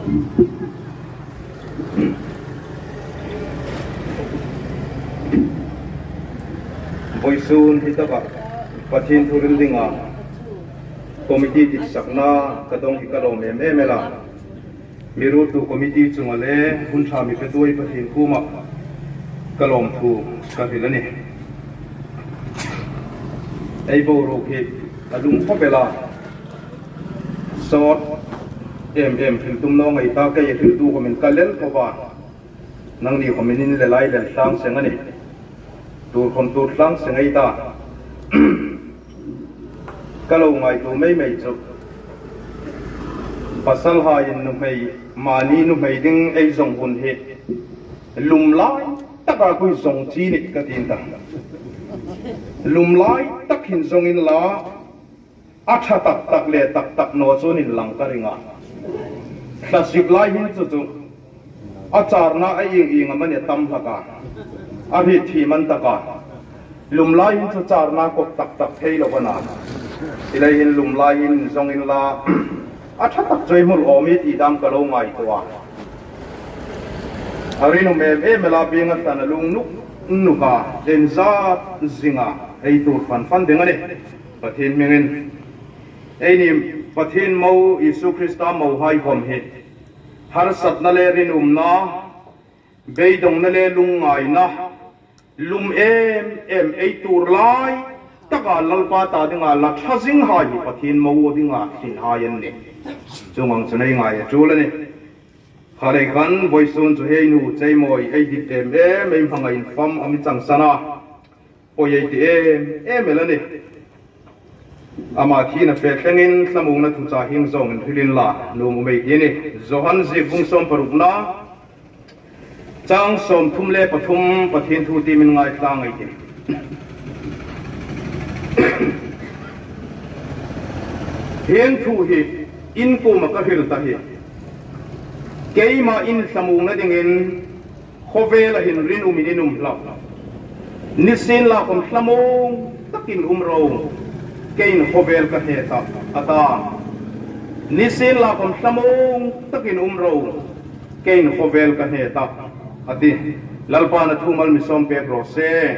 บอยซูนที่ตะกับปะทินทุรินดิงาคอมมิตี้ที่สักนากระดงที่กระโดดเมล่ามีรูตูคอมมิตี้จุงอะไรหุ่นชามีเป็นตัวปะทินคู่มากระโดดถูกกระถิ่นแล้วนี่ไอ้โบโรคิอารมณ์พอเวลาสอดถึงตุ้มน้องไอ้ตาแกยังถึงตัวเขาเป็นกันเล่นเขาว่านั่งนี่เขาไม่นินเลยไล่เล่นตั้งเสียงอันนี้ตัวคนตัวตั้งเสียงไอ้ตาก็ลงไงตัวไม่จุภาษาไทยนุ่มไม่มานี่นุ่มไม่ดึงไอ้ส่งคนเหตุลุมไล่ตักกุยส่งจีนิกตินตาลุมไล่ตักหินส่งอินลาอาชาตักเล่ตักโนโซนินหลังกระริงาถ้าสิบไล่หินจุอาจารย์น่าไอ้ยิงมันเนี่ยตั้มหักาอภิธีมันตะกาลุมไล่หินอาจารย์น่ากบตักเทยลงนาอีเลยหินลุมไล่หินส่งอินลาอาชาตักใจมุลโอมิตีดำกระโลงไงตัวอารินุเมลาเบียงตันลุงนุกาเดนซาซิงาไอตัวฟันเด้งอันนี้ประเทศเมืองไอ้นี่ประเทศมูอิสุคริสต์มูไฮคอมเฮฮาร์สัตนั่นเลยรินุมนะเบยดงนั่นเลยลุงไงนะลุมไอตัวไล่ตะการลัลปาตาดิงาลักษสิงหายประเทศมูดิงาสินหายันนี่จงอังสนัยไงจูเลยนี่ฮาริกันบอยซุนจูเฮนูใจมวยไอดิเไม่พังไงฟัมอามิจังสนาโอ้ยไอเมลันนี่อามาที่นับเป็นแค่เงินสมุนนัทุจาหิงซองเงินพิลินละนูมุไม่กินนี่โจฮันซีฟุงสมปรุกนะจังสมทุ่มเล่ปฐุมปะเทนทูตีมินไงคลางไอกินเฮียนทูฮีอินกูมากระหิลตาฮีเกยมาอินสมุนนัดเงินโคเวลหินรินอุมินินุมลานิสินลาคมสมุนตะกินโรงเกย์โคเวลกันเหตุอาตานิสินลาคมสมุงตะกินโรงเกย์โคเวลกันเหตุอาทิลัลปานะทุมัลมิสมเปโรเซ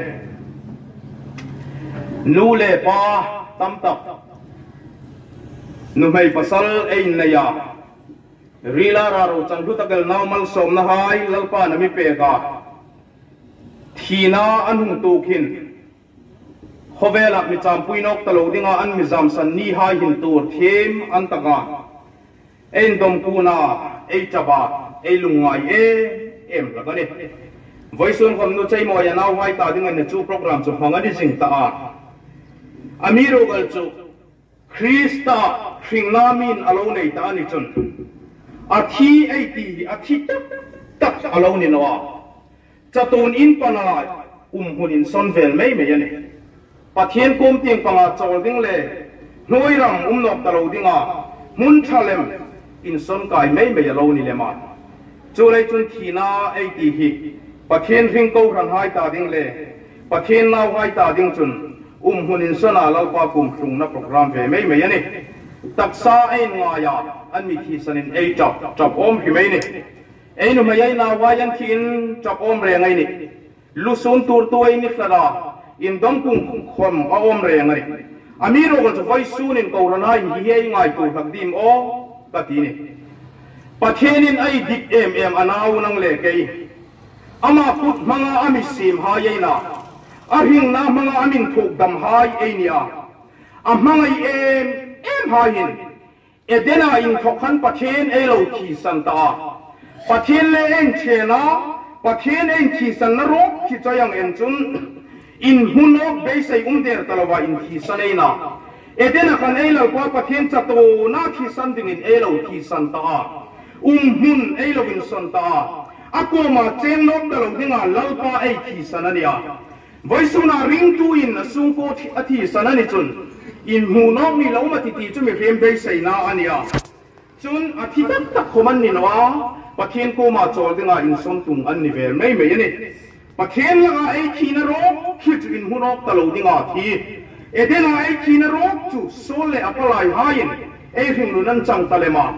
นูเลปาตัมตับนูไม่ปัสลเอ็นเนียรีลารารูจังดุตะเกลนามัลสมนะไฮลัลปานะมิเปกาทีน่าอันหุงตูขินขบเวลามิจามปุยนกตะลุดิงาอันมิจามสันนีหายหินตัวเทียมอันตะกาเอ็นดมกูนาเอจับาเอลุงไงเอ็มละกันนี่ไว้ส่วนความนุ่ใจมอยนาไว้ตาดิงันเนี่ยจูโปรแกรมจูฟังอันนี้สิ่งตาอามีโรกัลจูคริสตาสิงนามินอโลเนตานิจนอาทิไอตีอาทิตักอโลเนนวาจะตูนอินปนาหุ่นอินซอนเวลไม่ยันนี่ปัจเจียนกุมเตียงปังอาจอดิ้งเล่หน่วยรังนกตะลุดิ้งอามุนชาเลมอินซอนกายไม่ยาโลนี่เลมาจูเลยจุนทีน่าไอตีฮีปัจเจียนริงโกรันหายตาดิ้งเล่ปัจเจียนน่าหายตาดิ้งจุนหุ่นอินซอนอาลาปากุมซุงนับโปรแกรมเวไม่ยันนี่ตักษาไองายาอันมีที่สันินไอจับอมหิไม่นี่ไอหนุ่มยัยนาวายันทินจับอมเรียงไงนี่ลุซุนตัวอินิฟลาอินดมกุงขมออมเรียงไงอามีโรกันจะไฟซูนินกอรนายเฮียง่ายตัวหักดิมโอปะทีนี่ปะเทนินไอดิกอนาวนังเลกยอามาพุทมังอามิสิมหายนาอาหิงนามังอามินถูกดำหายเอเนียอามังไอหายินเอเดนาอินทกขันปะเทนเอโลทีสันตาปะเทนเลเองเชนาปะเทนเองทีสันนรกที่จะยังเอ็นจุนอินหุนอกเบสไอเดอร์ตลอดอินทีสันเอนาเอเดนักันเอลกว่าปะเทนจัตโตนาทีสันดิ่งอินเอโลทีสันตาหุนเอโลวินสันตาอากูมาเจนนกตลอดดิ่งลัลปาไอทีสันเนี่ยไว้สุนาริงตูอินสุงโกทีสันนิจุนอินหุนอกนี่เรามาติจุมีเรียมเบสไอนาอันเนี่ยจุนอาทิตย์ตักขมันนี่นะปะเทนกูมาโจลดิ่งอินสมตุงอันนี้เวลไม่ยันนี่ปะเทนละไอทีนรกคิดอินหุนอกตลอดดิ่งทีเอเดนไอทีนรกจูโซเลอพลายหายินเอหิงนุนันจังตะเลมา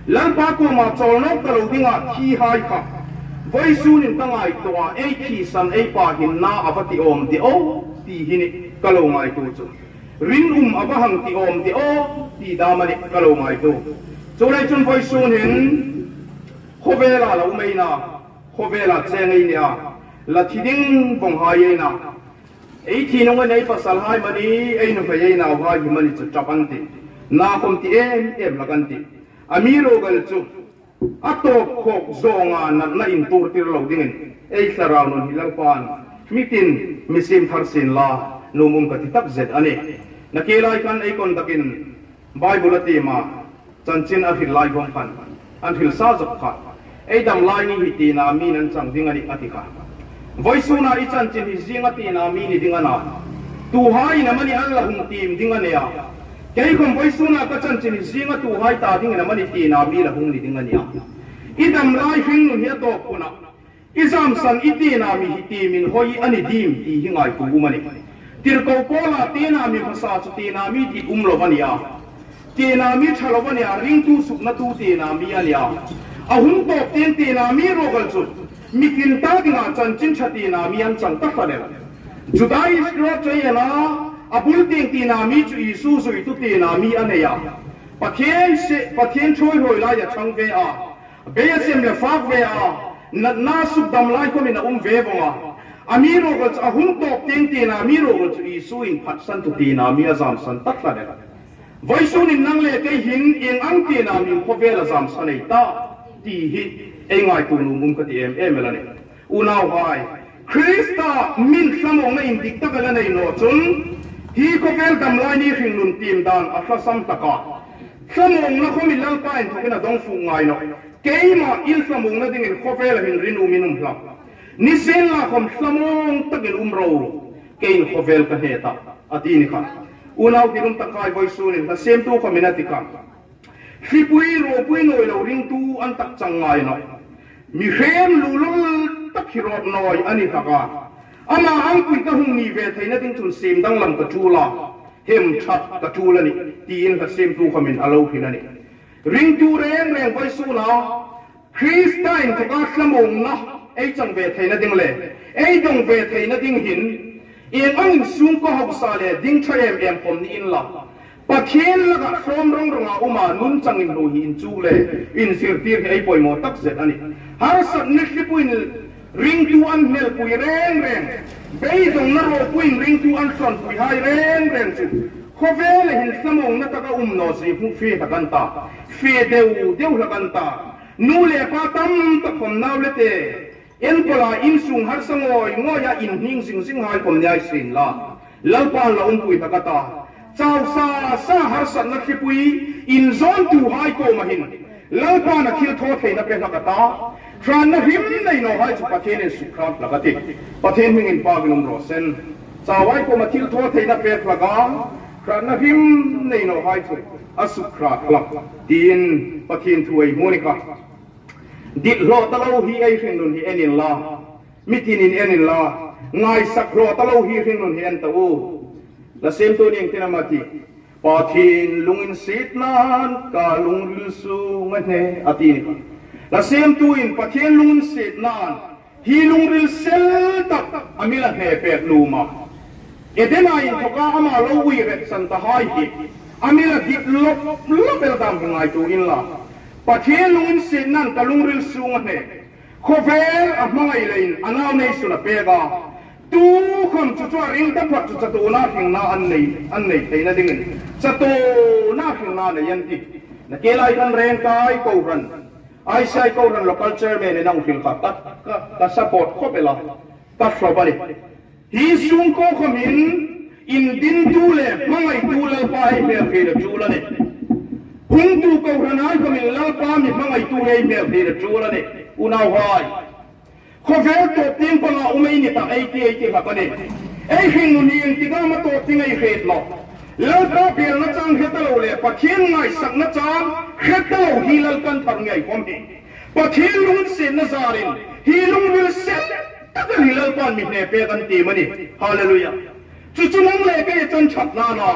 ลันปากูมาโจลนกตะลุดิงาที่หายค่ะไว้ซูนินตั้งไอตัวไอที่สันไอปาหินนาอวติอมติโอตีหินิกะโลไงตัวจุรินอวหังติอมติโอตีดามันกะโลไงตัวจุไรจุนไว้ซูนินโคเวลาเราไม่นาโคเวลาเจงไอเนี่ยละที่ดิ้งบงหายนะไอที่น้องไอภาษาไทยมันนี่ไอนุ่มพยายนาว่ามันจะจับอันตินาคมที่เอ็มละกันติอามีโรกันจุอัตโตโคกโซงานันน่าอินตูร์ติรลาวดิ้งไอสาราวนุนฮิลังปานมิตินมิซิมทาร์สินลานุมุมกติตักเซดอันนี้นักเรียนกันไอคนตะกินไบเบิลตีมาจันจินอันฮิลไลฟ์ของขันอันฮิลซาจับขันไอดำไลนี่ฮิตีนามีนันจังดิ้งอันนี้อธิกาไว้สุนาอิจันจินฮิซิงตีนามีนี่ดิ้งอันนั้นตูหายนะมันนี่อัลลอฮ์ตีมดิ้งอันนี้แค่คนไว้สุนัขก็จันจินซิงตูหายตาดิ้งนะมันตีนามีละหงนี่ดิ้งอันนี้อีดำไลฟิงนุเฮียโตกุนะอีจามสันอีตีนามีฮิตีมินหอยอันนี้ดีมตีหิงไอตูมันนี่ติร์โกโปลาตีนามีภาษาจุตีนามีที่ลบันยาตีนามีชะลบันยาริงตูสุกนัตูตีนามีอันนี้อาหุ่นโตตีนามีโรกัลจุมีกินตาดิ้งจันจินชตีนามีอันจังตักเลยจุดไอสโรเจยนะอาบุลติงตีนามีจุยซูซุยตุตีนามีอันเนียปะเทียนช่วยรวยลายช่างเวอาเบียเซมเลฟากเวอานาสุดดำลายก็มีนาเวบงอามีโรกอาหุ่นตกติงตีนามีโรกจุยซูอินพัดสันตุตีนามีอาจามสันตักละเดไว้สุนินนังเลกหินเองอังตีนามีขบเวลอาจามสันไอตาตีหิเองไงตูนุมุมกติเอมละเนี่ยอุณาวายคริสต์มินสมองในอินดิกตะกันในโนจุนฮีก็แก่ดำลายนี่ฟิงลุนทีมดานอัฟซัมตะกาสมองนะเขามีลังไปทุกนั้นต้องฟุ้งไงเนาะเกี่ยมาอินสมองนะดิ่งข้อเฟลหินรินุมินุมพลับนิเซนละคมสมองตะกินเราเกี่ยข้อเฟลกันเหตุอดีนี่ค่ะอุณาวที่รุ่งตะกายไว้สูนิแต่เซมตัวคอมมินาติกันฟิปุยโรปุยโนยเราริงตูอันตักจังไงเนาะมีเข็มลูลุตักฮิรอดน้อยอันนี้ตะกาอามาอังคุยกับหงนีเวทัยนั่นถึงเซมดังลำกระจูลาเฮมชัดกระจูลนี่ตีนกับเซมตูขมินอาลูพินันนี่ริงจูเร่งไว้สู้นะคริสต์อินทุกอาสมองนะไอ้จังเวทัยนั่นดึงเลยไอ้ดงเวทัยนั่นดึงหินเอ็งอังซุงก็หักซาเลดึงใช้เอ็มผมนี่อินละปะเทียนละก็พร้อมรงรงอาอุมานุ่นจังอินโรหินจูเลยอินสิร์ตีร์ไอ้ปอยโมตักเสร็จอันนี้ฮาร์สันนิชิปุยริงจูอันเฮลปุยเร่งเบย์ตรงนั้นเราปุยริงจูอันส่วนปุยหายเร่งจูข้อเวลหินสมองนั่นตะก็โนสิฟุฟีตะกันตาฟีเดียวละกันตานูเลปาตัมตะคนน่าเลเตเอ็นปลาอินสุงฮักสงอยงอยอินหิงสิงหายคนยายสินละแล้วปานละองปุยตะกันตาเจ้าซาฮักสันนักขี้ปุยอินซอนตูหายโกมาหินแล้วปานนักขี้โทษเทนักเป็นตะกันตาทรานนักหิมในโนหายจุปะเทนสุขรับละกันติปะเทนหิงินปากินมโรเซนเจ้าไว้โกมาขี้โทษเทนักเป็นละกันครานนักหิมในโนหายจุอสุขรับละตีนปะเทนถวยมูนิกาดิโลตะเลาฮีไอฟิงนุนฮีเอนินลามิตินินเอนินลาไงสักโลตะเลาฮีฟิงนุนฮีเอนตะอูและเซมตัวนี้ที่นำมาที่ปะเทนลุงอินสิทนานกาลุงริสูงเนอตีนี่และเซมตัวอินปะเทนลุงอินสิทนานฮีลุงริเซลตักอามิละเฮเปตลูมาเอเดนายทุกอามาลวีเรสันตะไฮฮิอามิละดิบลบเปลตามไงตัวอินละปะเทนลุงอินสิทนานกาลุงริสูงเนโคเฟลอะมังไอเลนอนาวเนสุละเปกาตูคำจุดว่าริงตั้งพัดจุดตัวน่าถึงน่าอันนี้เทน่าดิ่งจุดตัวน่าถึงน่าเนี่ยยันตินักเกลัยกันแรงกายกูรันไอ้ชายกูรัน local chairman เนี่ยนั่งฟิลขับตัด support เข้าไปละตัดฟลอปไปฮีซุงโก้ขมินอินดินตูเล่มังไอตูเล่ไปเมียเฟรจูละเนี่ยหุ่นตูกูรันไอ้ขมินเล่ไปมีมังไอตูเล่เมียเฟรจูละเนี่ยอุณาหายข้อเฟลตัวทิ้งปลาอุเมนิตาไอที่แบบนี้ไอหินุนีนที่ก็มาตัวทิ้งไอเฟดหลอกแล้วก็เปลี่ยนนักจังเฮตโลเลยปะเทียนไงสักนักจังเฮตโลฮีลัลกันตั้งไงความดีปะเทียนลุงเซนนัซารินฮีลุงวิลเซนตั้งฮีลัลกันมีเนเปกันตีมันนี่ฮาเลลูยาจู่ๆนั่งเลยก็ยังจนฉับนานา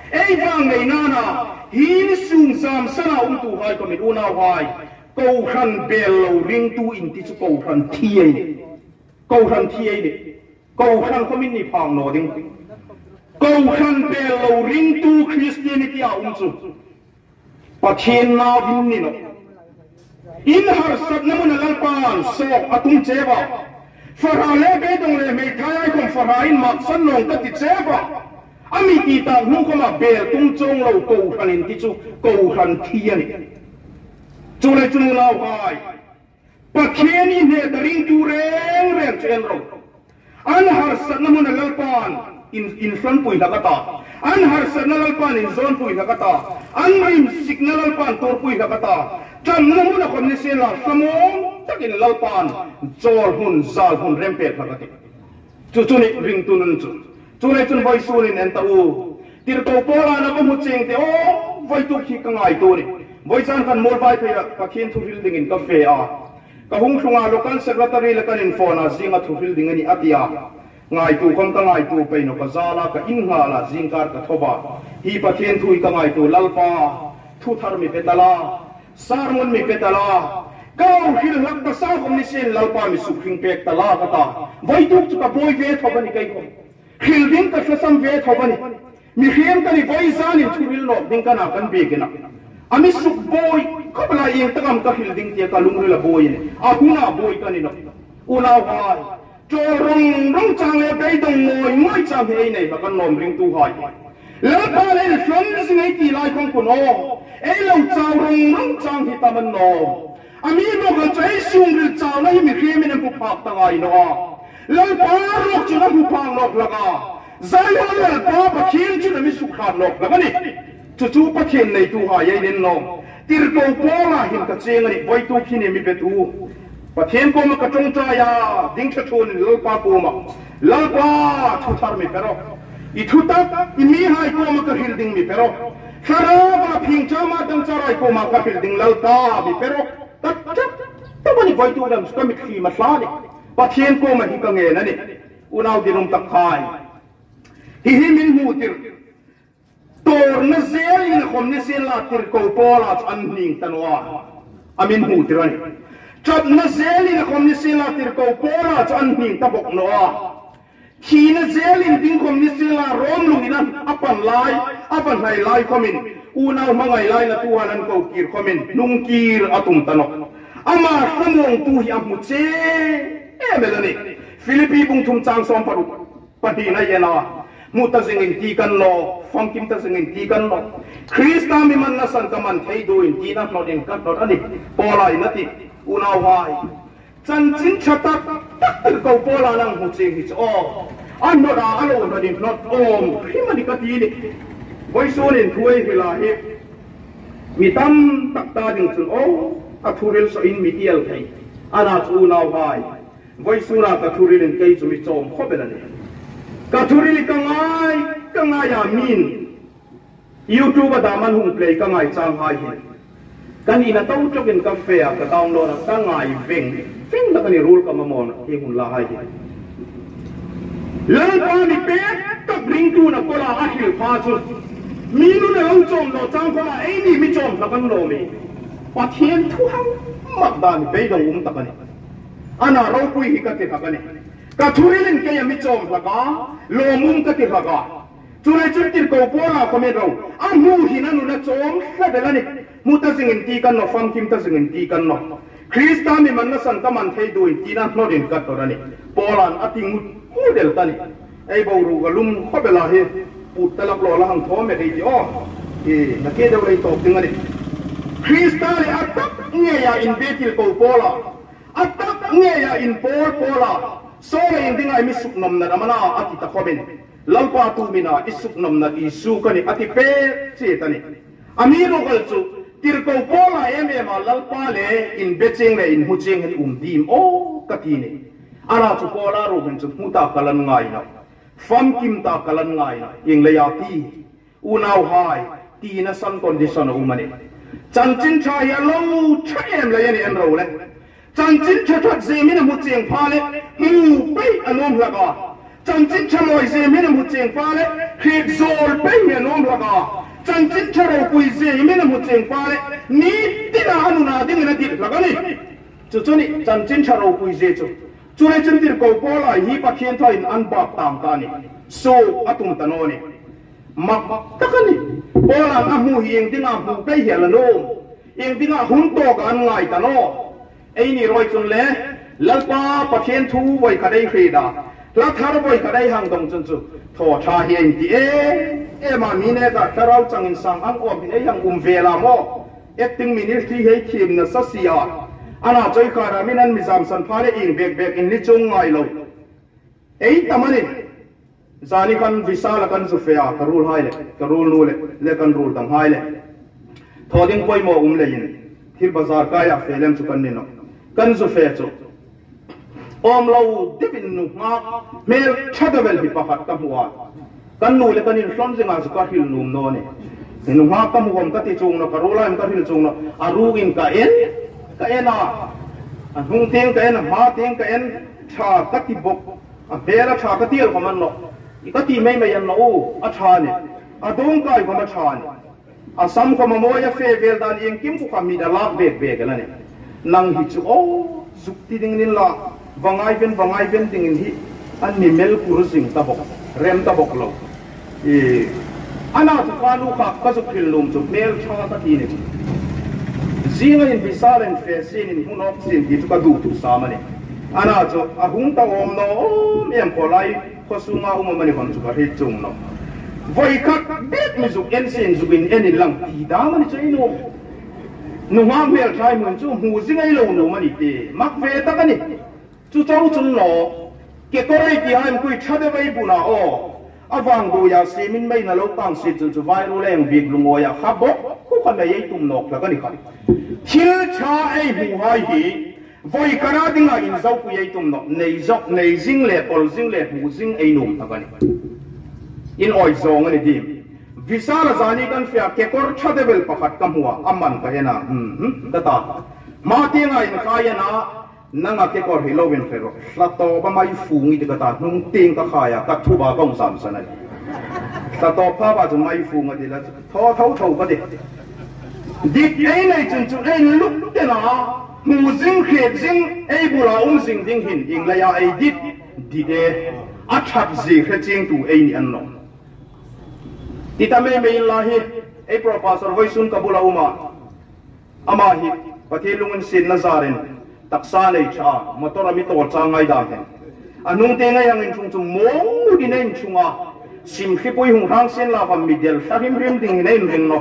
ไอ้ฟังในนานาหินสูงสามสนาตู้หายก็ไม่รู้น่าหายกูขันเบลเราเรียงตู้อินที่จะกูขันเทียนกูขันเทียนกูขันเขาไม่มีพังโนดิ้งกูขันเบลเราเรียงตู้คริสเตียนิตี้อาจุปัจเจนาวินนี่เนาะอินหาสัตน้ำมันลัลปานสอกอตุงเจ็บฟาราเล่เบดงเล่ไม่ทายคนฟาราอินมักสันนงก็ติดเจ็บอามีตีตาหูก็มาเบลตุ้งจงเรากูขันอินที่จูกูขันเทียนจูเลยจูเราไปปัจเจนี่เนี่ยดริงดูเร่งเชนเราอันหาสัตน้ำมันลัลปานin front pui lakata an har signal pan in zone pui lakata an rim signal pan tor pui lakata jam namu na khomni se la samom takin lalpan zor hun zal hun rempe lakati chu ni ring tunun chu le chun voi sunin en ta u tir ko pola na ko muching te o voi tu khi ka ngai tu ni voi chan kan mol bai pe ka khin thu building in ka fe a ka hung thunga local secretary la kan in phone a zinga thu building ani atia ngai tu khom ka ngai tu pe no ka zala ka in nga la zingkar ka thoba hi pathen thui ka ngai tu lalpa thu thar mi petala sarmon mi petala kau hil hak ka sa khom ni sen lalpa mi sukhing pek tala ka ta vai tu chu ka boy ve thoba ni kai khom hil ding ka fasam ve thoba ni mi khiam ka ni vai zan in thuril no ding ka na kan be ke na ami suk boy khobla yeng takam ka hil ding te ka lungri la boy ni a huna boy ka ni no una hai cho rong chang le bei dong ngoi chang he nei ba kan nom ring tu hai la pa le from singai ti lai khong kun o e lo chaw rong chang hi ta man no ami no ga chai sung ri chaw la hi mi khre mi na pu phak ta ngai no la pa ro chu na pu phang nok la ga zai ho la pa pa khin chu na mi su khat nok la ga ni chu pa khin nei tu hai ye nin no tir ko po la hin ka cheng ani boi tu khin mi pe tuประเทศกูมันกระจงใจยาดิ้งชะชนลปากูมาลปาทุทาร์มีเปรอะอีทุตักอีมีหายกูมันกระหิลดิ้งมีเปรอะคาราบาพิงจามาดังจารายกูมันกระหิลดิ้งลตามีเปรอะตัดจับตัวมันไว้ตัวดำสกัมมิขีมาสลานี่ประเทศกูมันฮิกังเงินนี่อุณเอาดิรุมตักขายฮิมินหูติรตัวนั่นเสียลินคมนี่เสียลาติรกูปอลาอันนิงตันวาอามินหูติรนี่จับนักเซลินคมนิสิลาติรกูปอลาจันหิงตะบกนัวขีนักเซลินติงคมนิสิลาร้อมลุงนั้นอัปันไลไลคอมินอูนาวมังไงไลนัตัวนั้นกูกีร์คอมินนุงกีร์อตุมตนกอามาสมองตูฮิอัมมุเจเมลนี่ฟิลิปปีบุงทุมจางซอมปรุปฏินัยนามุตสิงินตีกันโนฟังกิมตสิงินตีกันโนคริสต์ามิมันนัสันกมันเทยดูอินตีนักโนเดนกันโนอันนี้ปอลายนัติอุณาวายจันจินชัดตักตักกูปอลานังหูเจหิจออันโนราอันโอนดินนอตโอมที่มันดิกตีนี่ไว้โซนินถ้วยเวลาเฮมีตั้มตักตาดิงสุนโออัทุริลสอินมีเดียลไทยอาณาจูนาวายไว้สุนากัทุริลินเกยจุมิจอมข้อเป็นอะไรกัทุริลิกังไงยามินยูทูบดามันหุ่นเพลย์กังไงจางไฮกันอินาต้องจกินกาแฟกับดาวน์โหลดตั้งไงวิ่งแล้วกันนี่รูลกับมามอนที่หุ่นลาให้แล้วตอนนี้เป็ดกับริงตูนักโบราณฮิลพาชุดมีนู่นเราจมเราจังก็ไอ้นี่ไม่จมแล้วกันโลมีปัจเจียนทุกมักดานเป็ดกับตะกันนี่อันน่ะเราคุยกันที่ตะกันนี่กัทุริลินแกยังไม่จมแล้วก็โลมุมกันที่ตะกันจุดจุดที่กูพูดเราคนไม่รู้อามูหินันนู่นจมแค่เดี๋ยวนี้มุตสิงินตีกันเนาะฟังคิมตสิงินตีกันเนาะคริสต์ามีมันนั่นสันตมันเทดูอินตีนั่นโนดินกัดตัวนี้โปแลนด์อติมุดเดลตันไอ้บรูกลุ่มข้อเวลาเฮปุตตะลักโลละหังท้อไม่ได้ที่อ๋อนักเก็ตเอาเลยตบดึงอันนี้คริสต์าลีอัตตักเงียอินเบติลกูโปลาอัตตักเงียอินโปลาโซ่เลยดึงไอ้มิสุกนมนั่นมันอาอติตะขบินลัลปาตูมินาอิสุกนมนั่นอิสุกันนี่อติเปเจตันนี่อามีโรกัลจูติรกูโปลามาลัลปาเลอินเบจิงเลอินมุจิงให้ดีมโอ้กะทีนี่อาราจูโปลาโรกันจูมุตากัลันไงนะฟังกิมตากัลันไงนะยิงเลยอาทีอุณาวไฮตีน่ะสันคอนดิชันอุมันนี่จันจินชายาลูใช่เอ็มเลยนี่เอ็นเราเลยจันจินชัดเจมินะมุจิงพาเลมูไปอนุมละกาจันจิตชะมอยเซมินมุเจงฟ้าเลยขีดโซลไปเมียน้องละกาจันจิตชะเราคุยเซมินมุเจงฟ้าเลยนี่ตินาหนุนาดิ้งนาดิละกันนี่จุนี่จันจิตชะเราคุยเซจุเลยจันติรกูปอลาฮีปักเขียนทอยอันบาปตามกันนี่สู้อตุมตโนนี่มักตะกันนี่ปอลาหูเฮียงดิ้งอาหูไปเหียละโนเองดิ้งอาหุ่นโตกันไงตโนไอ้นี่รอยจุนเล่ลัลปาปักเขียนทูไว้ขัดได้ครีดาลัทธาร์บอยขัดได้หังดงจุนจุทอชาเฮียงที่มามีเนี่ยก็ถ้าเราจังอินสังอังอมเยังเวลาโมติงมินิที่ให้ทีมนัสเซียอันนั้นใจการามินันมิซามสันพาเลอิงเบกอินลิจงไงเราตามันนี่จานิกันวิสาลกันสุเฟียกรูลไฮเลยกรูลนูเลยกันรูลตั้งไฮเลยทอดิ้งป่วยโมเลยยินที่บาซาร์กายเฟลมสุกันนี่เนาะกันสุเฟียจุอมเราดิบินนุงาเมลชัดเวลฮิปปักตั้งหัวกันนูเลยกันนี่ซ้อมสิงาสุกัดฮิลนุมโน่เนี่ยนุงาตั้งหัวมันก็ติจงเนาะกรูลไฮมันก็ฮิลจงเนาะอารูกินกะเอ็นนะหุ่งเทียงกะเอ็นมาเทียงกะเอ็นชากัติบกเบลชากติลของมันเนาะอีกติไม่ยันเนาะอาชาเนี่ยดงกายของมันชาเนี่ยซ้ำของมันโมยเฟเวลดานเองกิมกุขามีดาลาเบกกันแล้วเนี่ยนั่งหิจูโอ้สุกติดิ่งนี่ละวังไอเป็นดิ่งนี่อันนี้เมลกุรุสิงตะบกเรมตะบกเราอันนั้นทุกวันลูกขับก็สุกิลลุมจุเมลชาตะทีนี่จีนอินพิซาเลนเฟซินหุ่นออกสินที่ทุกดูทุกสามันนี่อันนั้นจุหุ่นตะอมโนเมียมพอไลข้อสุงาอุมันนี่คนจุกเหตุจงโนวัยคักเด็กมิจุเอ็นสินจุกินเอ็นนี่ลังตีดามันนี่ใจโนนุ่งหางเมลชายเหมือนจู่หูซิงไอ้โลโนมันนี่เตมักเวตะกันนี่จู่เจ้าจุนโนเกี่ยวกับไอ้ที่ให้มันคุยชัดเอาไว้บุญอ่ะอาวังดูยาเซมินไม่น่าลูกตั้งสิจู่ไว้รู้แรงบิดลงโอยาขับบอกคู่คนใดยัยตุ่มนกแล้วก็นี่กันทิลชาไอ้หูหายหีวัยกระดิ่งอ่ะอินเจ้าคุยยัยตุ่มนกในซิงเล่ปอลซิงเล่หูซิงไอ้หนุ่มแล้วก็นี่อินอ้อยซองอันนี้ดีวิสาลจานีกันเฟียเกี่ยวกับชัดเวลประคัดกำหัวอามันก็เห็นนะก็ตามาเตียงไอ้นักขายนะนั่งเกี่ยวกับฮิโลวินเฟโรลัตโตบะไม่ฟูงอีกก็ตานุ่งเตียงก็ขายกัดทุบะกงสามสนัยลัตโตพ่อว่าจะไม่ฟูงอะไรแล้วท้อก็ดิดิไอ้ในจุนไอ้ลุกเดนะมูซิงเขตซิงไอ้บุราซิงหินอิงเลยไอ้ดิเดอัจฉริยะเจิงตัวไอ้นี่อันนั้นที่ทำให้ไม่ยินลาฮิไอ้ professor ไว้สุนกับบุราอามาฮิประเทศลุงสินนาซารินตักษาในชามาตัวเรามีตัวจางไงด่างเห็นอันนุ่งเตงไงยังอินชุงมองดูดินอินชุงสิมขิปุยหงทางเส้นลาฟัมมิเดลชาริมดิ่งอินอินเห็นเนาะ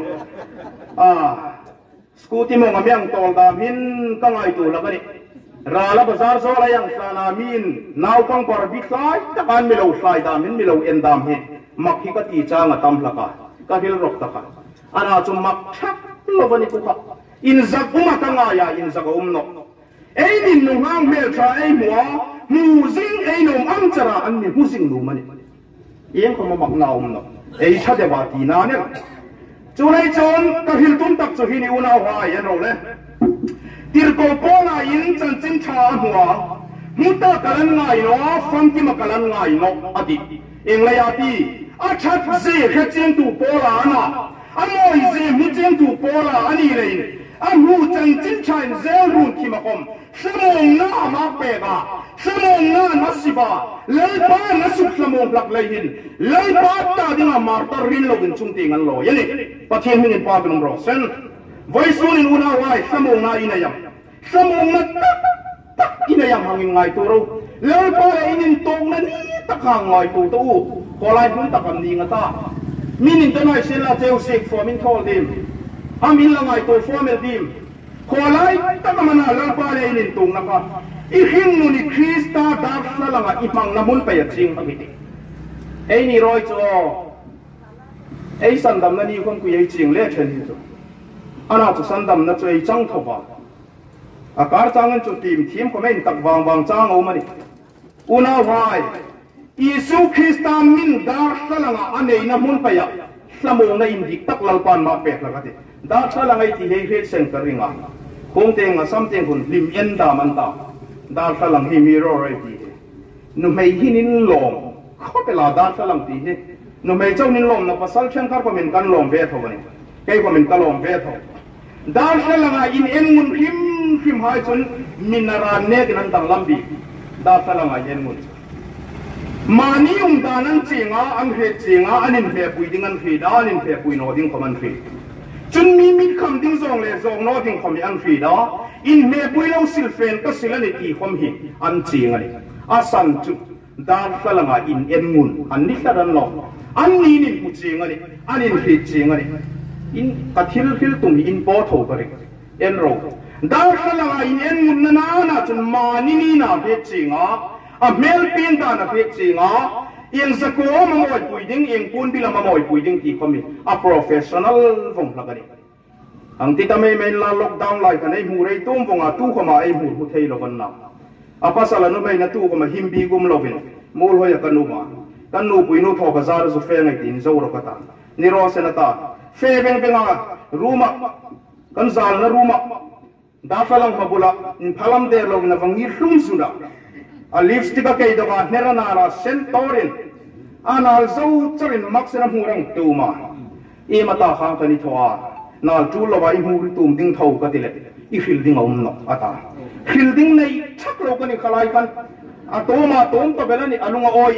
สกูติมองมีอังตอลดามินกังไอตัวละกันนี่ราลาบาซาร์โซลายังสานามินนาวกังปาร์บิคลายตะการมิโลฟลายดามินมิโลเอ็นดามเฮมักฮิกตีจางตัมพลากาการิลรกตะกันอันนั้นจุมักชักลวันนี้กุขะอินซักอุมาตังายาอินซักอุมโนไอ้นี่นุ่งหางเมลชาไอ้หมัวมูซิงไอ้นุ่มอัมจราอันนี้มูซิงนุ่มมันนี่ยังคงมาบักนาอุมโนไอ้ชาเดบาตีนาเนี่ยจุนัยจนการิลตุนตักจุฮินิอุนาหายยันโรเลยติรโกโปนาอินจันจินชาหัวมุตตะกัลันไงเนาะฟังกิมกัลันไงเนาะอดีเองเลยอาทีอาชัดเสียเจียงตูโปลานะอันมอยเสียมุเจียงตูโปลาอันนี้เลยอันหูจันจินชายเซรุนที่มาคมสมองหน้ามาเปกาสมองหน้านัสิบาเลยป้านัสุขสมองหลักเลยหินเลยป้าตาดิ่งมาตารินโลกินจุงติงันโลยันนี่ปะเทียนมินป้าเป็นรอเซนไว้ส่วนอินุนาไว้สมองหน้าอินายมสมองหน้าตักอินายมหางินไงตัวเราเลยป้าอินินตรงนั้นตักหางไงตัวตู้พอไล่พุ่งตักกันดีงตามินินตัวไหนเซลาเจลเซกฟอร์มินทอลดิมอามินละไงตัวฟอร์มิลดิมพอไล่ตักมันอะไรป้าเลยนินตรงนะครับอีหิงนุนิคริสตาดักสละงอีมังน้ำมันไปจริงอภิติไอ้นี่รอยจ่อไอ้สันดำนั่นนี่คนกุยจริงเล่เช่นนี้จ้ะอันนั้นจะสันดำนั่นจะไอ้จังทบะอาการจังนั้นจะทีมเขาไม่ตักวางจังเอามาดิอุณาไว้ยิสุคริสต์มินดาร์สลังอันนี้น้ำมันไปอะสมองในอินดิตักลัลปันมาเป็ดละกันดิดาร์สลังไอ้ที่เฮดเซนต์ริงอ่ะคงเต็งอ่ะซ้ำเต็งคนลิมเอ็นดามันตาดาร์สลังให้มีรออะไรดีนุ่มไม่หินินลงขเขาเป็นลาดาสลังตีเหนุ่มเจ้านิลมนับสัลเชียงการก็มีการลมเวทเอาไว้แกก็มีการลมเวทเอาดาสลังอินเอ็นมุนพิมหายจนมินาราเนกนันตังลำบีดาสลังอินมุนมานิยมดานันจีงาอันเหตุจีงาอันนินเหตุปุยดิ้งอันฟีดาอันนินเหตุปุยโนดิ้งคอมันฟีจนมีคำดิ้งซองเลยซองโนดิ้งคอมอันฟีดาอินเหตุปุยเราสิลเฟนก็สิลันอีคอมหิอันจีงานี่อาสันจุดาสลังอินเอ็นมุนอันนี้ตะดันลองอันนี้นินปุจีงานี่อันนินเหตุจีงานี่อินกัดฮิลตุมีอินโปโถกริเอ็นโรดาสลังอินเอ็นมุนนาจนมานี่นาเหตุจีงาเมลปินตานักเรียนจริงอ่ะยังสกูมาหมดปุยดิ้งยังปุ่นบิลมาหมดปุยดิ้งที่เขามีprofessional ฟงหลักนี่อังที่ทำให้เมลล็อกดาวน์ไล่กันไอ้หูเรย์ตุ้มฟงตู้เขามาไอ้หูหุเทยลกันนะภาษาละนู้นไม่นะตู้เขามาหิมบีกุมลวินมูลหัวกันนูมากันนูปุยนูทอกซาร์สุเฟงไอ้ดินจะอุรกตานิโรเซนตาเฟเป็นอ่ะรูมากันซาลนะรูมาดาฟลังมาบุละอินพลัมเดลงนะฟังยี่ลุ่มสุดาa lipstick kay doga neranara sentorin anal zau charin maksena hurang tuma e mata khang kani thoa nal tu lova I huri tum ding thau ka tile I fielding om no ata fielding nei thak lo kani khalai kan atoma tom to belani alunga oi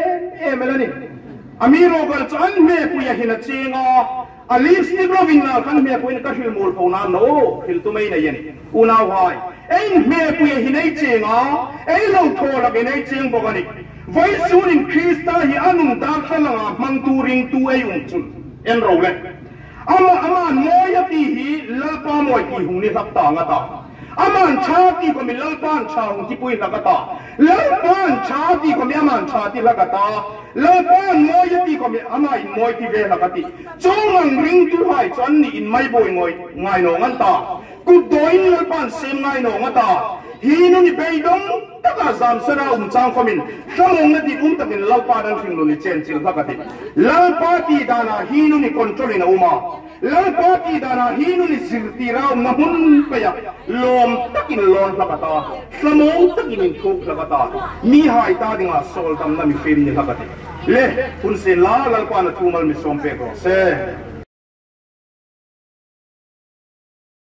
e melani amiro gal chan me puya hina chenga a lipstick loving na kan me puin ka hil mul phona no hil tu mai na yen una wai ei me puya hinai chenga ei lo thola ke nei cheng bogani voi sunin krista hi anung da khalanga mangturing tu ei chun en ro le ama moya ti hi la pa moi ki hung ni lap ta nga ta aman cha ti ko mi la pan cha hung ti pui la ka ta la pan cha ti ko mi aman cha ti la ka ta la pan moya ti ko mi ama in moi ti ve la ka ti chong ang ring tu hai chan ni in mai boi ngoi ngai no ngan ta ku doi ni la pan sem ngai no nga ta hi nu ni bei dong ta ka zam sara chang ko min samong na ti takin la pa dan thing nu ni chen chil la ka ti la pa ti dana hi nu ni control na uma la pa ti dana hi nu ni sirti ra na hun pa ya lom takin lon la ka ta samong takin in thuk la ka ta mi hai ta dinga sol tam na mi fem ni la ka ti le kun se la pa na tumal mi som pe ko se